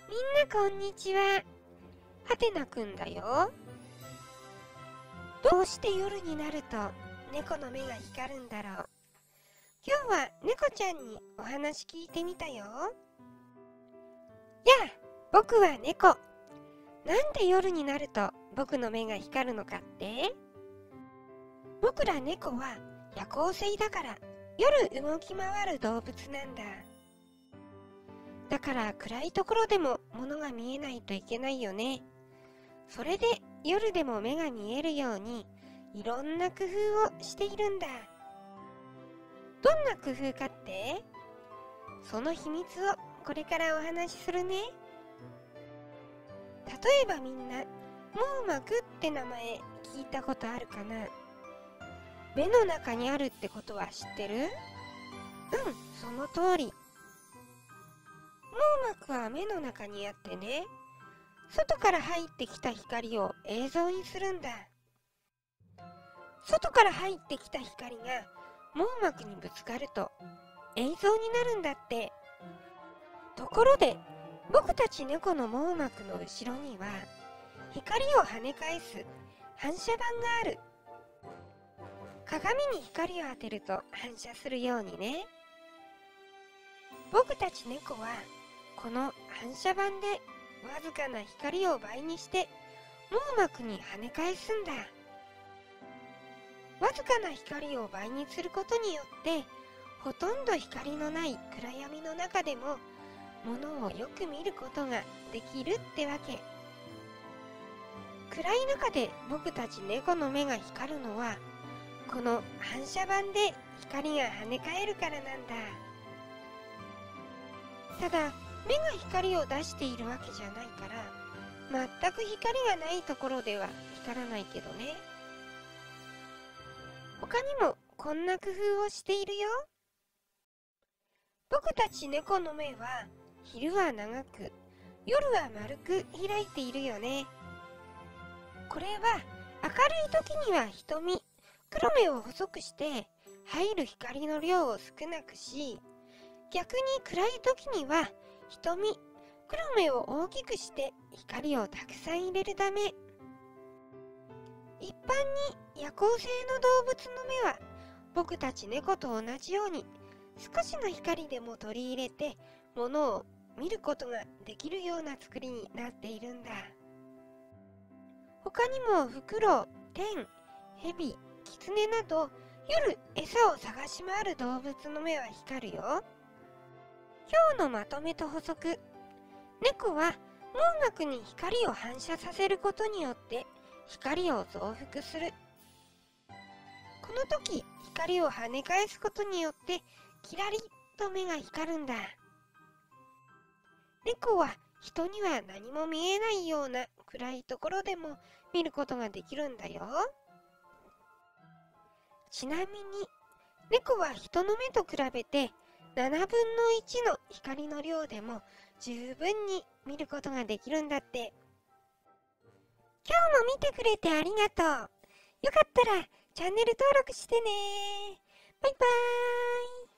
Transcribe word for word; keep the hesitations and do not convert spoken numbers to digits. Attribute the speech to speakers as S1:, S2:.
S1: みんなこんにちは。はてなくんだよ。どうして夜になると猫の目が光るんだろう。今日は猫ちゃんにお話聞いてみたよ。やあ、僕は猫。なんで夜になると僕の目が光るのかって？僕ら猫は夜行性だから夜動き回る動物なんだ。だから暗いところでも物が見えないといけないよね。それで夜でも目が見えるようにいろんな工夫をしているんだ。どんな工夫かって？その秘密をこれからお話しするね。例えばみんな網膜って名前聞いたことあるかな？目の中にあるってことは知ってる？うん、その通り。網膜は目の中にあってね、外から入ってきた光を映像にするんだ。外から入ってきた光が網膜にぶつかると映像になるんだって。ところで僕たち猫の網膜の後ろには光を跳ね返す反射板がある。鏡に光を当てると反射するようにね。僕たち猫はこの反射板でわずかな光を倍にして網膜に跳ね返すんだ。わずかな光を倍にすることによってほとんど光のない暗闇の中でも物をよく見ることができるってわけ。暗い中で僕たち猫の目が光るのはこの反射板で光が跳ね返るからなんだ。ただ目が光を出しているわけじゃないから全く光がないところでは光らないけどね。他にもこんな工夫をしているよ。僕たち猫の目は昼は長く夜は丸く開いているよね。これは明るい時には瞳、黒目を細くして入る光の量を少なくし、逆に暗い時には瞳、黒目を大きくして光をたくさん入れるため。一般に夜行性の動物の目は僕たち猫と同じように少しの光でも取り入れて物を見ることができるような作りになっているんだ。他にもフクロウ、テン、ヘビ、キツネなど夜餌を探し回る動物の目は光るよ。今日のまとめと補足。猫は網膜に光を反射させることによって光を増幅する。この時光を跳ね返すことによってキラリと目が光るんだ。猫は人には何も見えないような暗いところでも見ることができるんだよ。ちなみに猫は人の目と比べてななぶんのいちの光の量でも十分に見ることができるんだって。今日も見てくれてありがとう。よかったらチャンネル登録してね。バイバーイ。